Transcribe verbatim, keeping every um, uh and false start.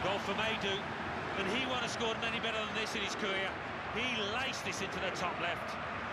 goal for Maydu, and he won't have scored any better than this in his career. He laced this into the top left.